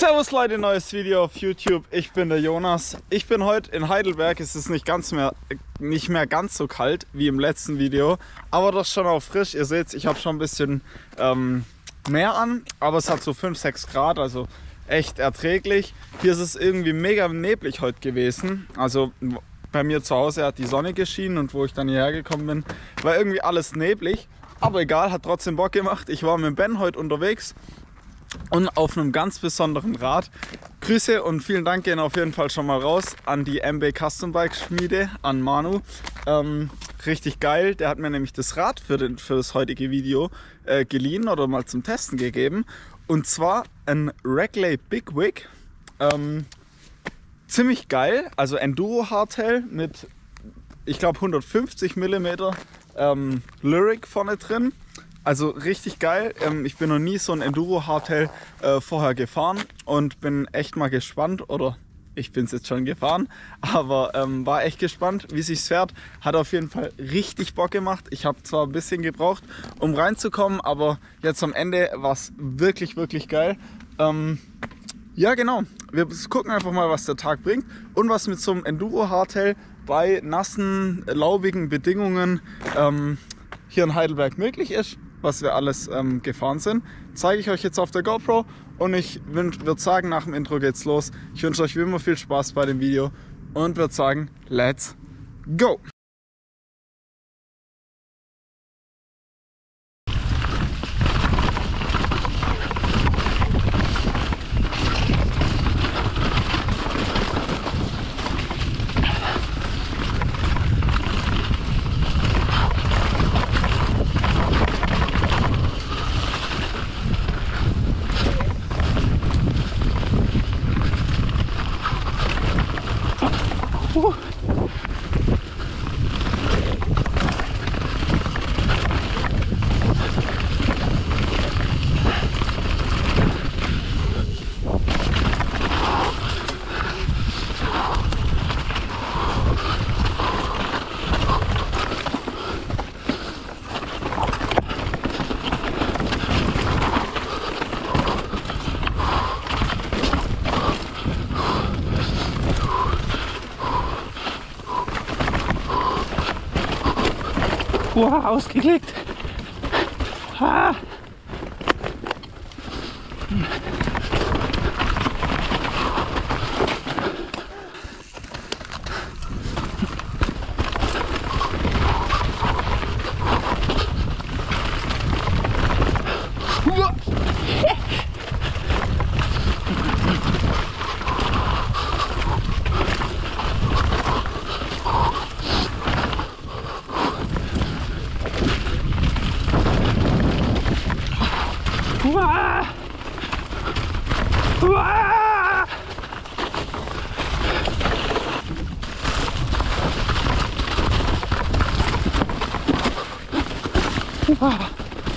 Servus Leute, neues Video auf YouTube. Ich bin der Jonas. Ich bin heute in Heidelberg. Es ist nicht mehr ganz so kalt wie im letzten Video, aber doch schon auch frisch. Ihr seht, ich habe schon ein bisschen mehr an, aber es hat so 5-6 Grad, also echt erträglich. Hier ist es irgendwie mega neblig heute gewesen. Also bei mir zu Hause hat die Sonne geschienen und wo ich dann hierher gekommen bin, war irgendwie alles neblig. Aber egal, hat trotzdem Bock gemacht. Ich war mit Ben heute unterwegs und auf einem ganz besonderen Rad. Grüße und vielen Dank gehen auf jeden Fall schon mal raus an die MB Custom Bike Schmiede, an Manu. Richtig geil, der hat mir nämlich das Rad für das heutige Video geliehen oder mal zum Testen gegeben. Und zwar ein Rackley Big Wig. Ziemlich geil, also Enduro Hardtail mit, ich glaube, 150 mm Lyric vorne drin. Also richtig geil. Ich bin noch nie so ein Enduro Hardtail vorher gefahren und bin echt mal gespannt, oder ich bin es jetzt schon gefahren, aber war echt gespannt, wie sich's fährt. Hat auf jeden Fall richtig Bock gemacht. Ich habe zwar ein bisschen gebraucht, um reinzukommen, aber jetzt am Ende war es wirklich, wirklich geil. Ja genau, wir gucken einfach mal, was der Tag bringt und was mit so einem Enduro Hardtail bei nassen, laubigen Bedingungen hier in Heidelberg möglich ist, was wir alles gefahren sind, zeige ich euch jetzt auf der GoPro und ich würde sagen, nach dem Intro geht's los. Ich wünsche euch wie immer viel Spaß bei dem Video und würde sagen, let's go! Wow, ausgeklickt. Ah. Uah! Uah! Uah!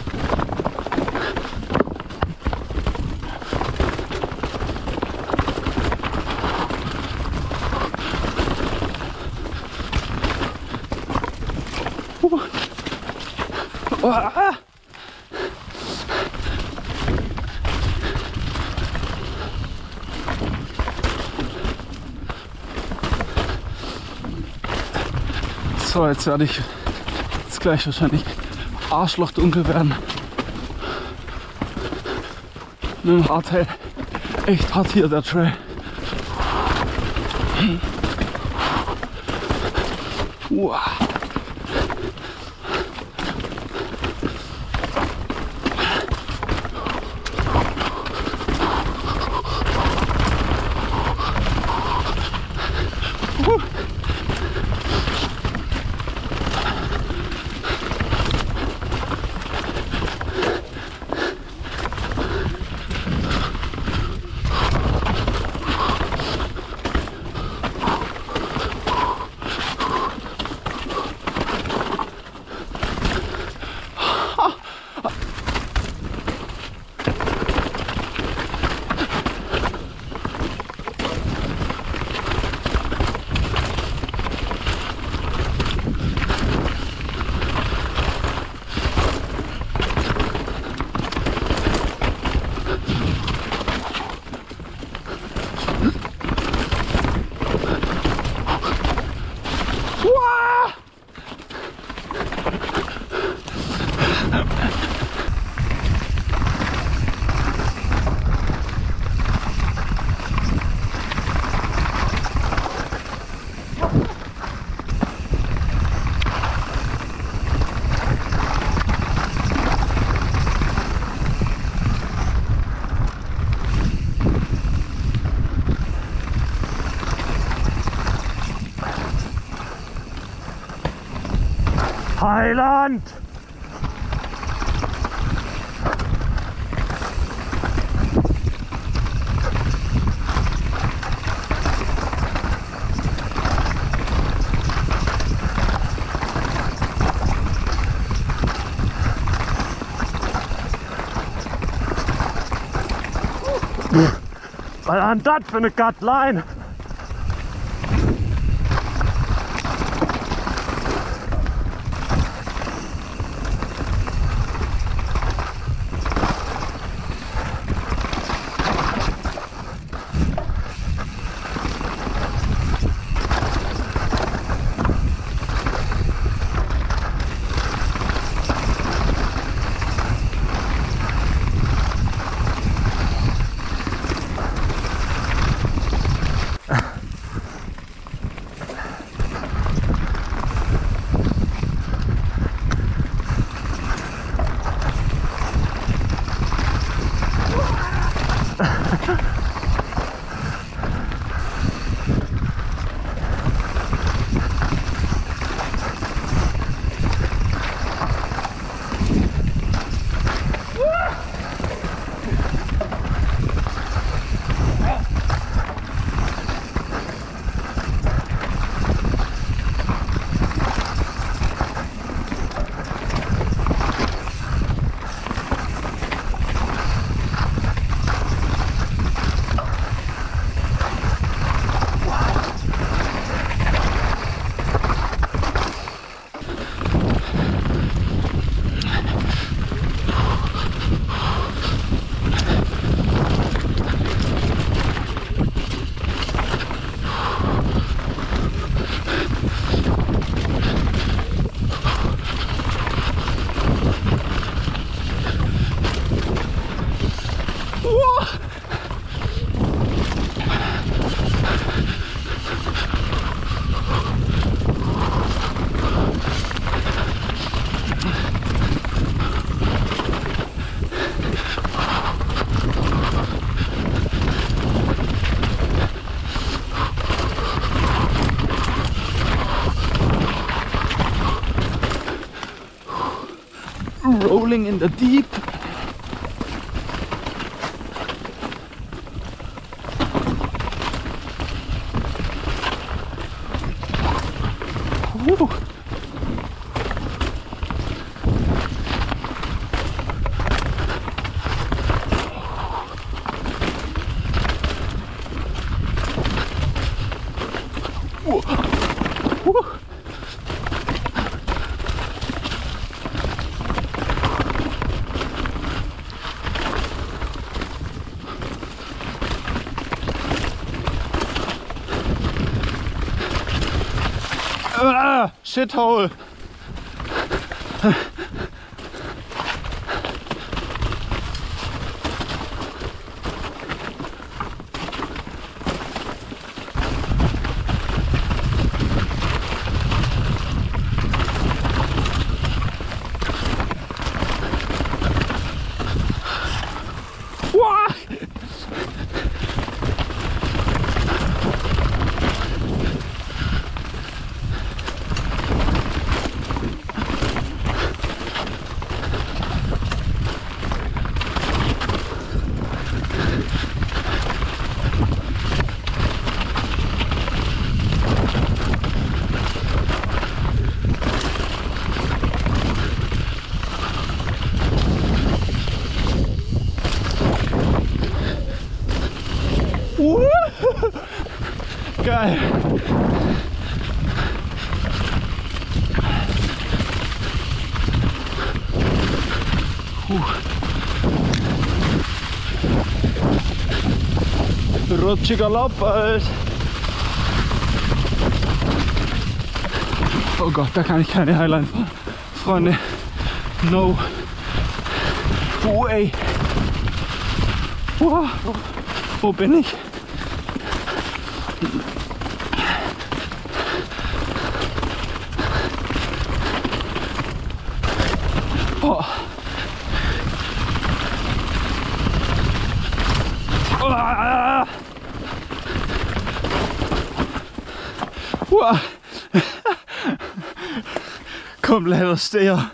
Uah! So, jetzt werde ich gleich wahrscheinlich arschlochdunkel werden. Mit dem Hardtail. Echt hart hier der Trail. Wow. Heiland! Was ist das für eine Gattlein? Rolling in the deep. Shithole. Geil. Rutschiger Laubwald. Oh Gott, da kann ich keine Highline fahren. Freunde, no way. Wow. Wo bin ich? Oh. Ah. kompletter Steher.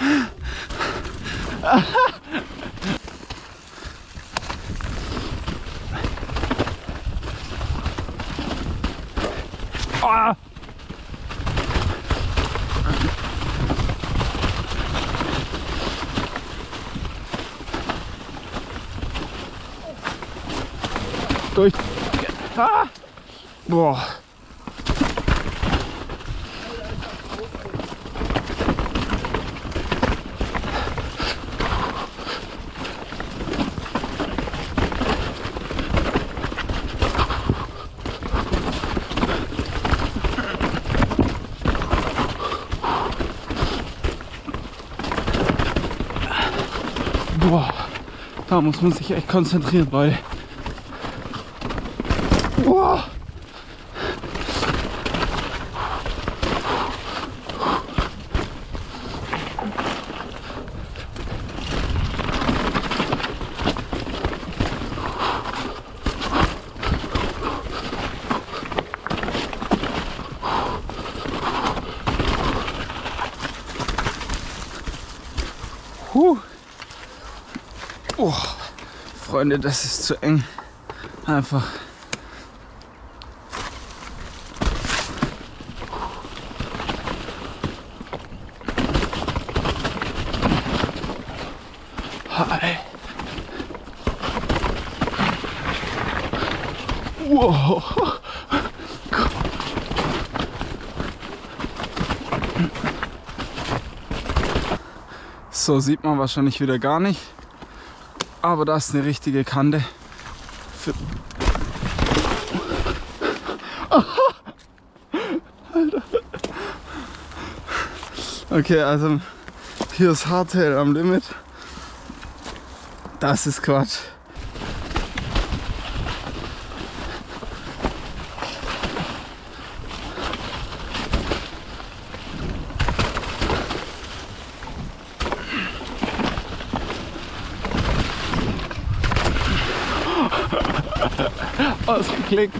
Ah. Durch. Ah. Boah. Boah, da muss man sich echt konzentrieren, weil. Boah. Oh, Freunde, das ist zu eng. Einfach. Hi. Wow. So sieht man wahrscheinlich wieder gar nicht. Aber da ist eine richtige Kante. Alter. Okay, also hier ist Hardtail am Limit. Das ist Quatsch. Ausgeklickt.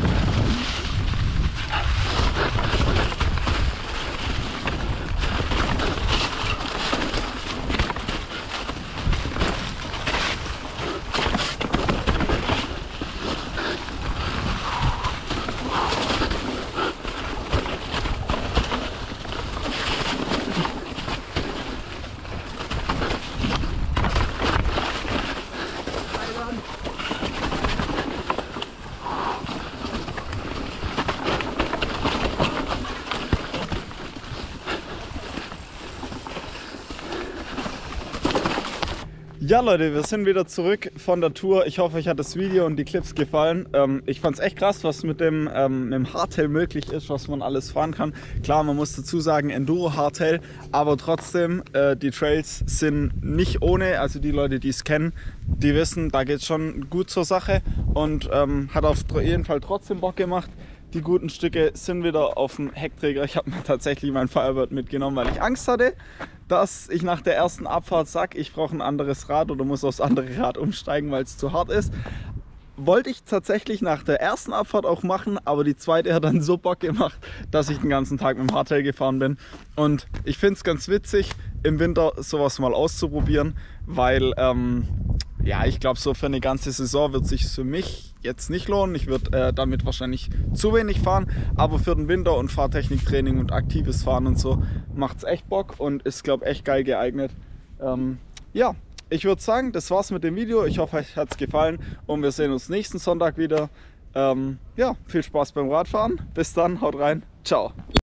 Ja Leute, wir sind wieder zurück von der Tour. Ich hoffe, euch hat das Video und die Clips gefallen. Ich fand es echt krass, was mit dem Hardtail möglich ist, was man alles fahren kann. Klar, man muss dazu sagen, Enduro Hardtail, aber trotzdem, die Trails sind nicht ohne. Also die Leute, die es kennen, die wissen, da geht es schon gut zur Sache und hat auf jeden Fall trotzdem Bock gemacht. Die guten Stücke sind wieder auf dem Heckträger. Ich habe mir tatsächlich mein Firebird mitgenommen, weil ich Angst hatte, dass ich nach der ersten Abfahrt sage, ich brauche ein anderes Rad oder muss aufs andere Rad umsteigen, weil es zu hart ist. Wollte ich tatsächlich nach der ersten Abfahrt auch machen, aber die zweite hat dann so Bock gemacht, dass ich den ganzen Tag mit dem Hardtail gefahren bin. Und ich finde es ganz witzig, im Winter sowas mal auszuprobieren, weil ja, ich glaube, so für eine ganze Saison wird es sich für mich jetzt nicht lohnen. Ich würde damit wahrscheinlich zu wenig fahren, aber für den Winter und Fahrtechniktraining und aktives Fahren und so macht es echt Bock und ist, glaube ich, echt geil geeignet. Ja, ich würde sagen, das war's mit dem Video. Ich hoffe, euch hat es gefallen und wir sehen uns nächsten Sonntag wieder. Ja, viel Spaß beim Radfahren. Bis dann, haut rein, ciao.